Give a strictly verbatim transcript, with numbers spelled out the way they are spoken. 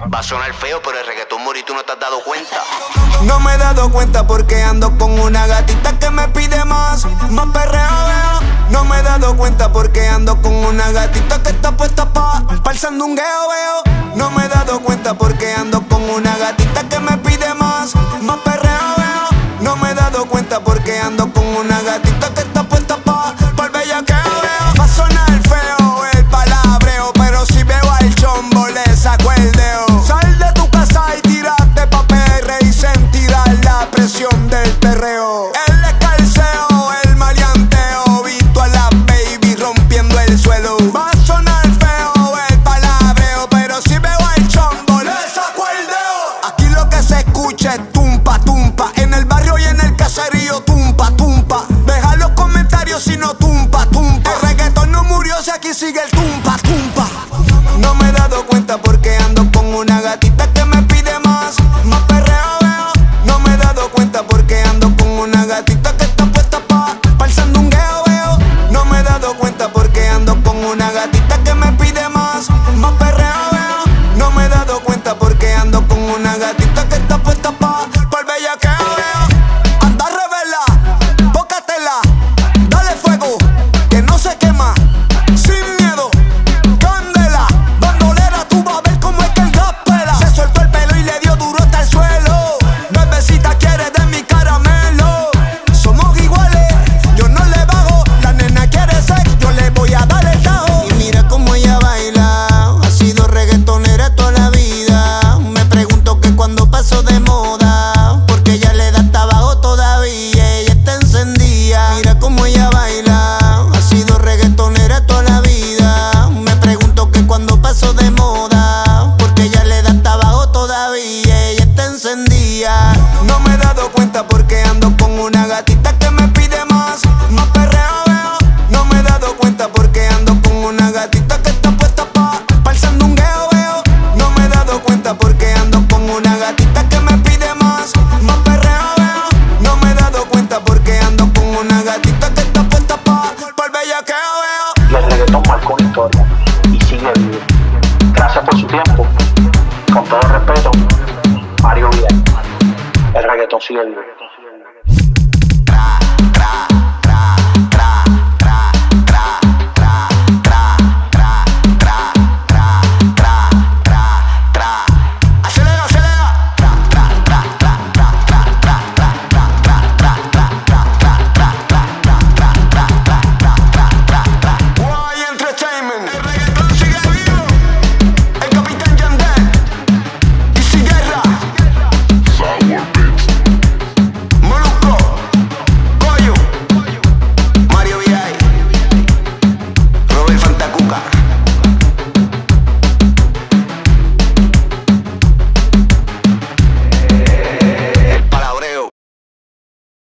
Va a sonar feo, pero el reggaetón murió y tú no te has dado cuenta. No me he dado cuenta porque ando con una gatita que me pide más, más perreo veo. No me he dado cuenta porque ando con una gatita que está puesta pa' pa' el sandungueo veo. No me he dado cuenta porque ando con una gatita que me pide más, más perreo veo. No me he dado cuenta porque ando con una gatita que está puesta pa' pa' el bellaqueo veo. Va a sonar feo el palabreo, pero si veo al chombo le saco el dedo. Sal de tu casa y tírate pa' P R y sentirás la presión del perreo. El escalceo, el maleanteo, visto a la baby rompiendo el suelo. Va a sonar feo el palabreo, pero si veo al chombo le saco el dedo. Aquí lo que se escucha es tumpa, tumpa. En el barrio y en el caserío tumpa, tumpa. Deja los comentarios si no tumpa, tumpa. El reggaetón no murió si aquí sigue el tumpa, tumpa. No me he dado cuenta porque ando con una gatita que me pide más, más perreo veo. No me he dado cuenta porque ando con una gatita que está puesta pa' pa' el sandungueo veo. No me he dado cuenta porque ando con una gatita que me pide más, más perreo veo. No me he dado cuenta porque ando con una gatita que está puesta pa' pa' el bellaqueo veo. Anda revela, bócatela, dale fuego, que no se quema. Sin miedo, candela, bandolera, tú vas a ver cómo es que el gas pela. Se soltó el pelo y le dio duro hasta el suelo. Bebecita quiere de mi caramelo. Somos iguales, yo no le bajo. La nena quiere sex, yo le voy a dar el tajo. Y mira cómo ella baila, ha sido reggaetonera toda la vida. Me pregunto que cuando pasó de moda, porque ella le da hasta abajo todavía. Ella está encendida, mira cómo ella baila, ha sido reggaetonera toda la vida. Me pregunto que cuando pasó de moda, porque ella le da hasta abajo todavía. Ella está encendida. No me he dado cuenta porque ando con una gatita que me pide más, más perreo veo. No me he dado cuenta porque ando con una gatita que está puesta pa' pa' el sandungueo veo. No me he dado cuenta porque ando con una gatita que me pide más, más perreo veo. No me he dado cuenta porque ando con una gatita que está puesta pa' pa' el bellaqueo veo. Y el reggaetón marcó una historia y sigue vivo. Gracias por su tiempo. Con todo respeto, Mario Vidal. El reggaetón sigue vivo.